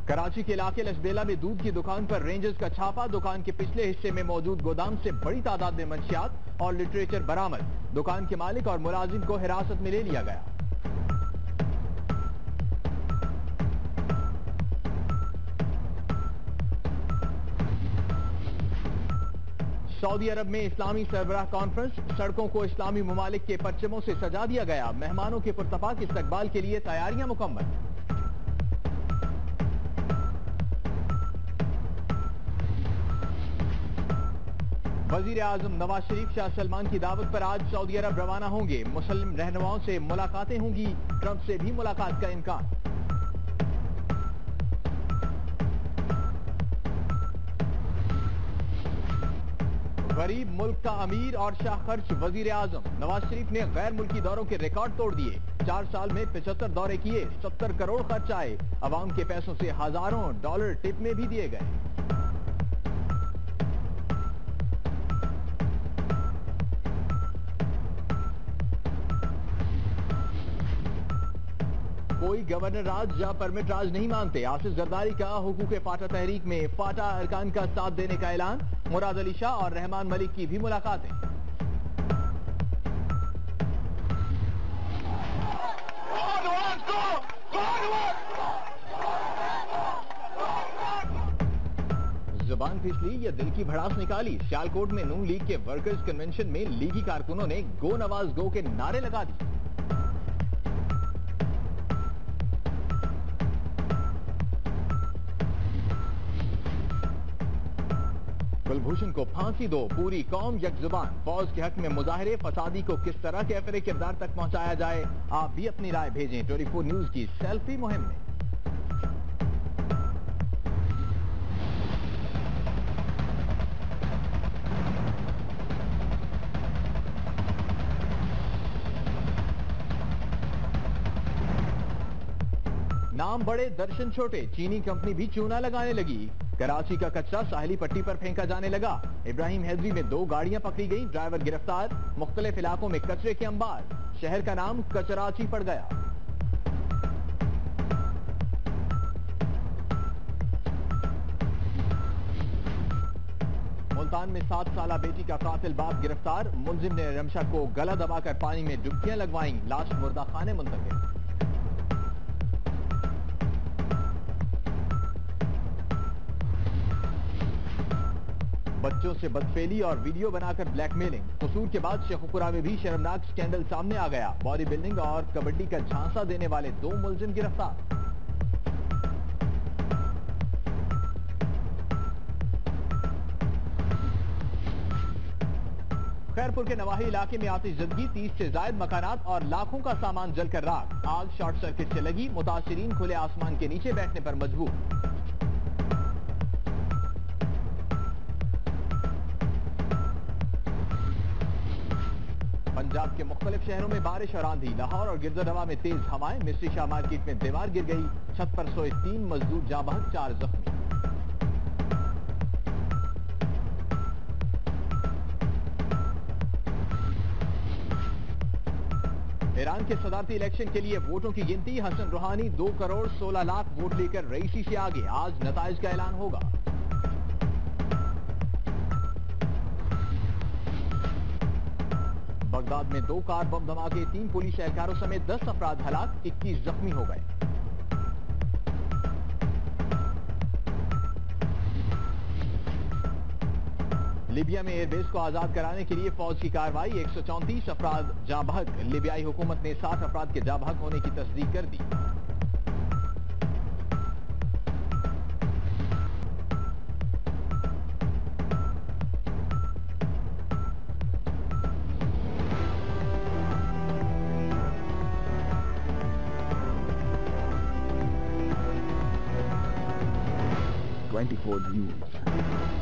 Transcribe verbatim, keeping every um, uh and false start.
कराची के इलाके लशबेला में दूध की दुकान पर रेंजर्स का छापा। दुकान के पिछले हिस्से में मौजूद गोदाम से बड़ी तादाद में मंशियात और लिटरेचर बरामद। दुकान के मालिक और मुलाजिम को हिरासत में ले लिया गया। सऊदी अरब में इस्लामी सरबराह कॉन्फ्रेंस, सड़कों को इस्लामी ममालिक के परचमों से सजा दिया गया। मेहमानों के पुरतफाक इस्तकबाल के लिए तैयारियां मुकम्मल। वजीर आजम नवाज शरीफ शाह सलमान की दावत पर आज सऊदी अरब रवाना होंगे। मुस्लिम रहनुमाओं से मुलाकातें होंगी। ट्रंप से भी मुलाकात का इम्कान। गरीब मुल्क का अमीर और शाह खर्च वजीर आजम नवाज शरीफ ने गैर मुल्की दौरों के रिकॉर्ड तोड़ दिए। चार साल में पचहत्तर दौरे किए, सत्तर करोड़ खर्च आए। अवाम के पैसों से हजारों डॉलर टिप में भी दिए गए। कोई गवर्नर राज या परमिट राज नहीं मानते। आसिफ जरदारी का हुकूक फाटा तहरीक में फाटा अरकान का साथ देने का ऐलान। मुराद अली शाह और रहमान मलिक की भी मुलाकातें। जुबान फिसली या दिल की भड़ास निकाली। सियालकोट में नून लीग के वर्कर्स कन्वेंशन में लीगी कारकुनों ने गो नवाज गो के नारे लगा दिए। कुलभूषण को फांसी दो, पूरी कौम यकजुबान। फौज के हक में मुजाहरे, फसादी को किस तरह के अफरे किरदार तक पहुंचाया जाए। आप भी अपनी राय भेजें चौबीस न्यूज की सेल्फी मुहिम में। नाम बड़े दर्शन छोटे, चीनी कंपनी भी चूना लगाने लगी। कराची का कचरा साहिली पट्टी पर फेंका जाने लगा। इब्राहिम हैदरी में दो गाड़ियां पकड़ी गई, ड्राइवर गिरफ्तार। मुख्तलिफ इलाकों में कचरे के अंबार, शहर का नाम कचराची पड़ गया। मुल्तान में सात साल बेटी का कातिल बाप गिरफ्तार। मुलजिम ने रमशा को गला दबाकर पानी में डुबकियां लगवाई, लाश मुर्दा खाने मुंतकिल। बच्चों से बदफेली और वीडियो बनाकर ब्लैकमेलिंग। कसूर के बाद शेखुपुरा में भी शर्मनाक स्कैंडल सामने आ गया। बॉडी बिल्डिंग और कबड्डी का झांसा देने वाले दो मुलजिम गिरफ्तार। खैरपुर के नवाही इलाके में आतिशजदगी, तीस से जायद मकानात और लाखों का सामान जलकर राख। आग शॉर्ट सर्किट से लगी, मुतासिरीन खुले आसमान के नीचे बैठने पर मजबूर। पंजाब के मुख्तलिफ शहरों में बारिश और आंधी। लाहौर और गिरदोनवा में तेज हवाएं। मिस्री शाह मार्केट में दीवार गिर गई, छत पर सोए तीन मजदूर जाँ बहक, चार जख्मी। ईरान के सदारती इलेक्शन के लिए वोटों की गिनती। हसन रूहानी दो करोड़ सोलह लाख वोट लेकर रईसी से आगे। आज नताइज का ऐलान होगा। बगदाद में दो कार बम धमाके, तीन पुलिस एहलकारों समेत दस अफराद हलाक, इक्कीस जख्मी हो गए। लीबिया में एयरबेस को आजाद कराने के लिए फौज की कार्रवाई। एक सौ चौंतीस अफराद जाँ बहक। लीबियाई हुकूमत ने साठ अफराद के जाँ बहक होने की तस्दीक कर दी। चौबीस न्यूज।